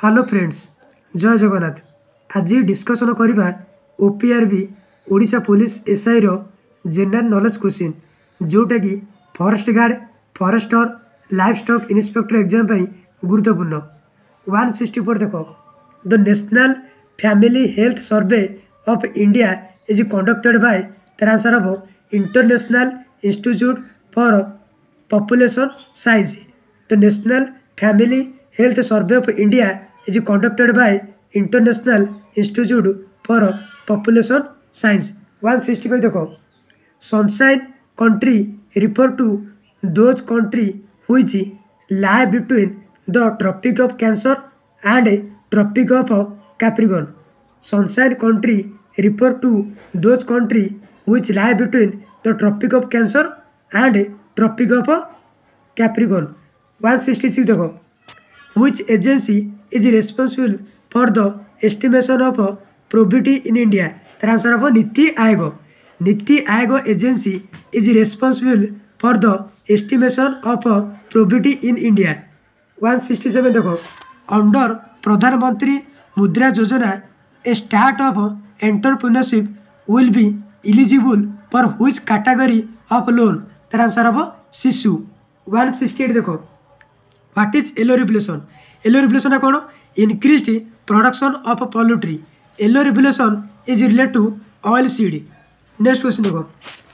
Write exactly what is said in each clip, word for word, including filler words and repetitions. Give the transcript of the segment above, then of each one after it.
Hello friends, जय जगन्नाथ। आज discussion करवा ओपीआरबी ओडिशा पुलिस एसआई रो जनरल नॉलेज क्वेश्चन जोटा कि forest guard forester life stock inspector exam पर गुरुत्वपूर्ण वन सिक्सटी फोर देख the national family health survey of India is conducted by तर आंसर हम international institute for population science. The national family health survey of India is conducted by International Institute for Population Science। One sixty five देखो sunshine country refer to those country which lie between the Tropic of Cancer and Tropic of Capricorn। Sunshine country refer to those country which lie between the Tropic of Cancer and Tropic of Capricorn। One sixty six देखो which agency is responsible for the estimation of poverty in India। तर answer हम NITI Aayog. NITI Aayog agency is responsible for the estimation of poverty in India। One sixty seven देखो under Pradhan Mantri Mudra योजना a start of entrepreneurship will be eligible for which category of loan। तर answer हम Shishu. One sixty eight देखो what is yellow revolution. Yellow revolution कौन increased production of poultry. Yellow revolution is related to oil seed. Next question देखो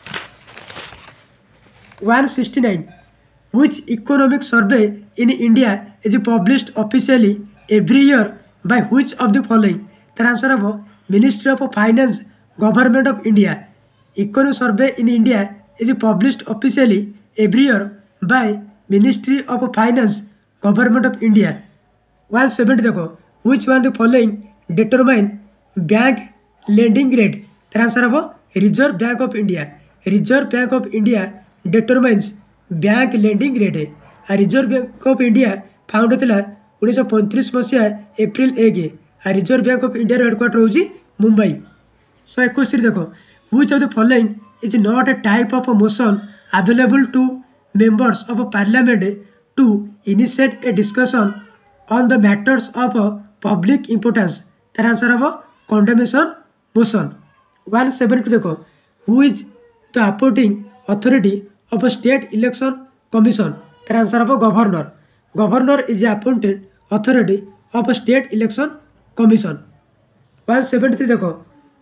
one sixty nine which economic survey in India is published officially every year by which of the following. तर answer हम ministry of finance government of India. Economic survey in India is published officially every year by ministry of finance government of India. One seventy देखो which one the following determine bank lending rate. तर answer हम Reserve Bank of India. Reserve Bank of India determines bank lending rate है। Reserve Bank of India found होता उन्नीस पैंतीस मसीहा April एक। Reserve Bank of India headquarter हूँ मुंबई। सो इक्कीस देखो which of the following is not a type of motion available to members of parliament to initiate a discussion on the matters of public importance। तर answer हम condemnation motion। वन seventy देखो who is the appointing authority of a state election commission। तर answer हम governor. Governor is appointed authority of a state election commission। One seventy three देखो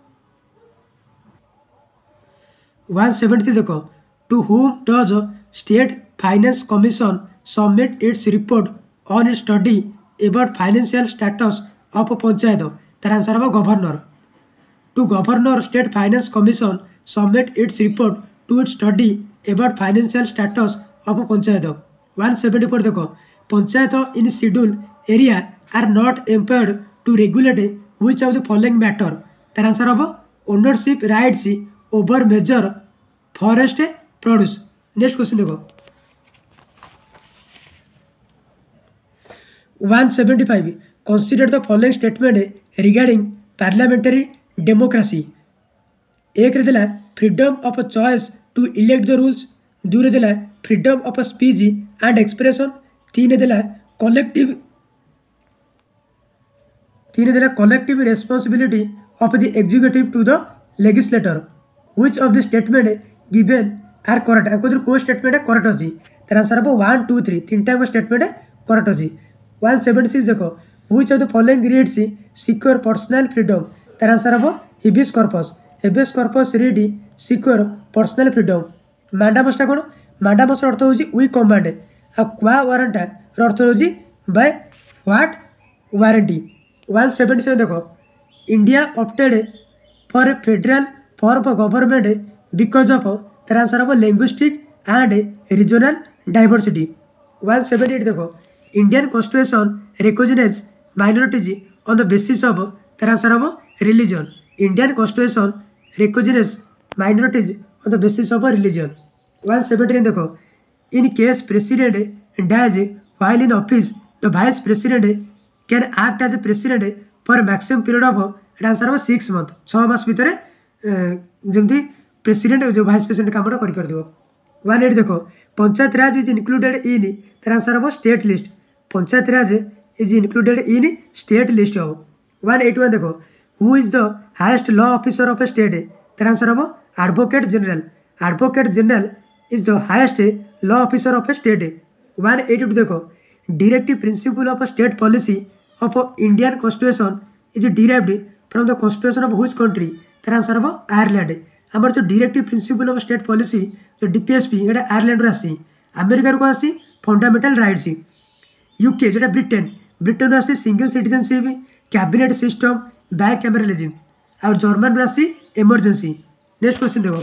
one seventy three देखो to whom does State Finance Commission submit its report on its study about financial status of panchayat. तर answer हम governor. To governor state finance commission submit its report to its study about financial status of panchayat. One seventy four देखो panchayat in schedule area are not empowered to regulate which of the following matter. तर answer हम ownership rights over major forest produce. Next question देखो one seventy five consider the following statement regarding parliamentary democracy. एक देला freedom of choice to elect the rules. दुई देला freedom of speech and expression. तीन देला collective तीन देला collective responsibility of the executive to the legislator. Which of the statement given are correct. आपको को स्टेटमेंट करेक्ट अच्छी। तर आंसर हम वन टू थ्री तीन टाइम स्टेटमेंट करेक्ट अच्छी। वन सेवेंटी सिक्स देखो which of the following reads secure personal freedom. तर answer हम habeas corpus. Habeas corpus read secure personal freedom. मैंडामसटा कौन मैंडामस अर्थ हूँ वी कमांड आ क्वा वारंटा अर्थ हूँ by what warranty. One seventy seven देखो India opted for federal form of government because of. तर answer हम linguistic and regional diversity. One seventy eight देखो Indian constitution recognise minorities on the basis of. तर answer हम religion. Indian constitution recognise minorities on the basis of religion. One seventy nine देखो in case president dies while in office the vice president can act as A president for maximum period of. Answer हम six month छः मास भितर जमी president जो vice president काम कर। One eight देखो panchayat raj is included in. तर आंसर हम state list. Panchayat raj is included in state list of one eighty one देखो who is the highest law officer of a state तार आंसर हम advocate general advocate general is the highest law officer of a state one eighty two देखो directive principle of state policy of Indian constitution is derived from the constitution of which country तार answer हम Ireland आमर जो directive principle of state policy जो DPSP ये Ireland आसी America को आसी फंडामेंटल राइट्स यूके जो ब्रिटेन ब्रिटेन आसी single citizenship cabinet system bicameralism और जर्मन आसी इमरजेंसी नेक्स्ट क्वेश्चन देखो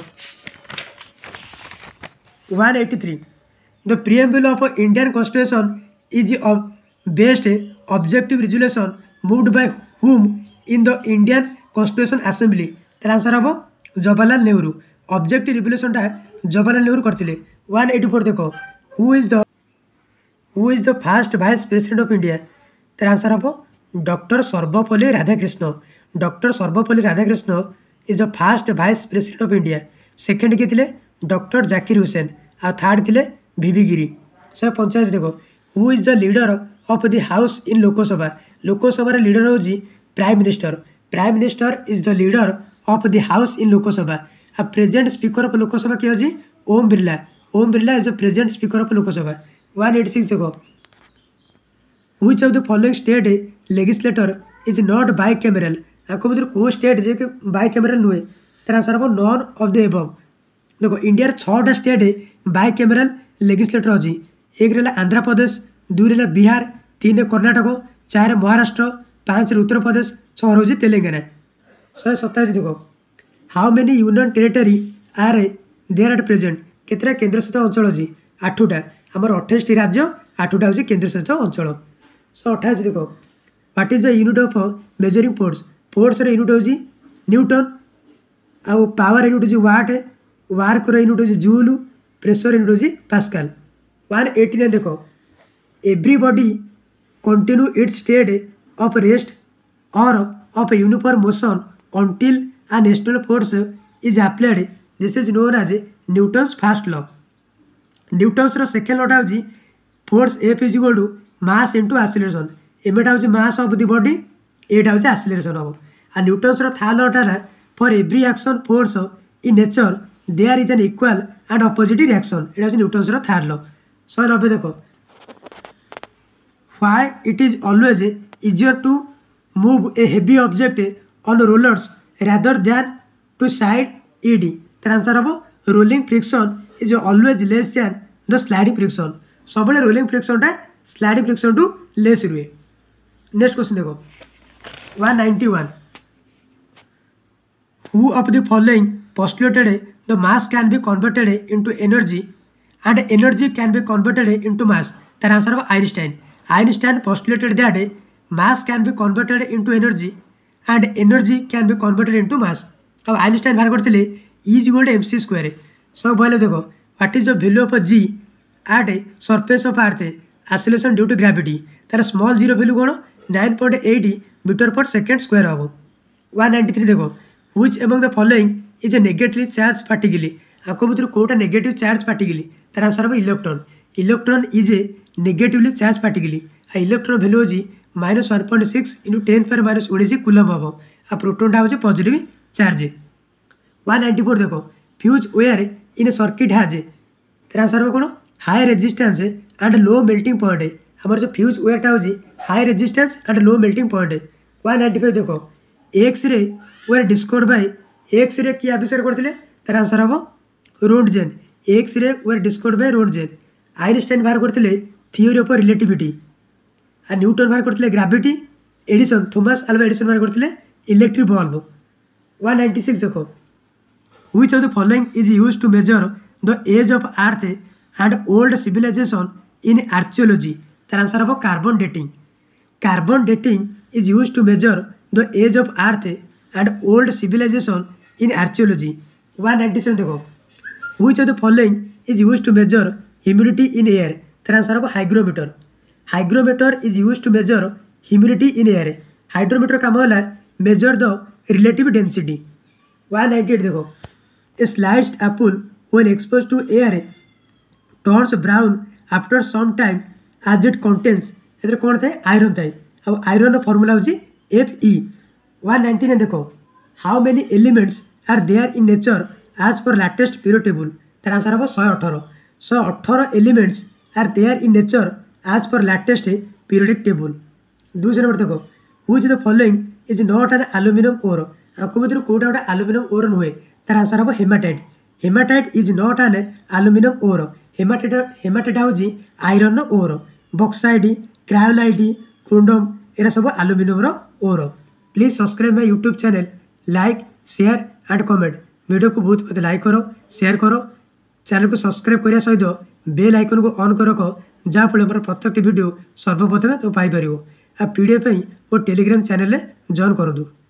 one eighty three the preamble of Indian constitution is based objective resolution moved by whom in the Indian constitution assembly तार answer हम Jawaharlal Nehru objective resolution Jawaharlal Nehru करते one eighty four देखो who is the who is the first vice president of India तार answer हम doctor Sarvepalli Radhakrishnan doctor Sarvepalli Radhakrishnan is the first vice president of India second किए थे doctor Zakir Hussain आ third थे वीवी गिरी शहे पंचाश देखो who is the leader of the house in Lok Sabha Lok Sabha leader हूँ prime minister prime minister is the leader of the house in Lok Sabha आ present speaker of Lok Sabha किए अच्छी Om Birla Om Birla is the present speaker of Lok Sabha one eighty six देखो which of the following state legislature is not bicameral आपको भर कौ state जे कि बायकैमरल नुहे तार आंसर हम नॉन ऑफ द एबव देखो इंडिया छटा स्टेट बायकैमरल लेजिस्लेटर अच्छी एक रहा आंध्र प्रदेश दुई रहा बिहार तीन कर्णाटक चार महाराष्ट्र पाँच उत्तर प्रदेश छः रोज तेलंगाना शहे सताशी देखो how many union territory are there at present केतटा केन्द्र शासित अंचल अच्छी आठटा आमर अठाईस राज्य आठटा हूँ केन्द्र शासित अंचल सो अठाईस देखो what is the unit of measuring force force unit हूँ न्यूटन आउ पावर यूनिट हूँ वाट वार्क यूनिट हूँ जूल प्रेशर यूनिट हूँ पास्कल वन एटी नाइन देखो everybody continue its state of rest or of uniform motion until a national force is applied this is known as Newton's first law Newton's रो second law हूँ force F is equal to mass into acceleration एमटा हूँ mass of the body एटा हूँ acceleration हम आ Newton's रो third law है for every action force in nature there is an equal and opposite reaction एटा हूँ न्यूटन्स रो थर्ड लॉ सौ नब्बे देखो why it is always easier to move a heavy object on rollers rather than to side ed तर answer हम rolling friction is always less than the sliding friction सब rolling friction टा sliding friction टू less रुए next question देखो one ninety one who of the following postulated the mass can be converted into energy and energy can be converted into mass तर answer हम Einstein Einstein postulated that mass can be converted into energy and energy can be converted into mass अब Einstein बाहर करते is equal to M C square सब बोले देखो what is the value of G at surface of earth acceleration due to gravity तार small जीरो value कौन nine point eight metre per second square हम वन नाइंटी थ्री देखो which among the following is a negatively charge particle आपको भर कौटा negative charge particle तार answer हम electron electron is a negatively charge particle आ electron value होची minus one point six into ten power minus उन्नीस coulomb हम आ प्रोटोनटा हूँ positive charge one ninety four देखो fuse wire in circuit has तर आंसर कौन high resistance and low melting point आमर जो फ्यूज वेयरटा हूँ high resistance and low melting point one ninety five देखो X ray were discovered by X ray किए आविष्कार करते तर आंसर हम Roentgen X ray were discovered by Roentgen Einstein बाहर करते थियोरी ऑफ रिलेटिविटी आ न्यूटन बाहर करते gravity Edison Thomas Alva Edison बाहर करते electric bulb one ninety six देखो which of the following is used to measure the age of earth and old civilisation in archaeology तार answer हम carbon dating carbon dating is used to measure the age of earth and old civilisation in archaeology one ninety seven देखो which of the following is used to measure humidity in air तार answer हम hygrometer hygrometer is used to measure humidity in air hydrometer काम है measure the relative density one ninety eight देखो a sliced apple when exposed to air turns brown after some time as it contains a कौन थाए iron थाए आ iron formula हूँ F E one ninety देख how many elements are there in nature आज पर latest period table तार answer हम शहे अठर शहे अठर elements are there in nature आज पर लाटेस्ट पीरियडिक टेबल। दुई नंबर देख whose the following is not an aluminium ore आपको भर कौटा गोटे एल्यूमिनियम ओर नुहे तार आंसर हम hematite hematite is not an aluminium ore hematite hematite हूँ iron ore bauxite cryolite corundum एरा सब aluminium ore. Please subscribe my YouTube channel like share and comment video को बहुत मत लाइक करो शेयर करो चैनल को सब्सक्राइब करने सहित बेल आइकन को ऑन कर रख जहाँफल मोर प्रत्येक वीडियो सर्वप्रथमें तुम पाइपर आ पीडीएफ वो टेलीग्राम चैनल जॉइन करूँ।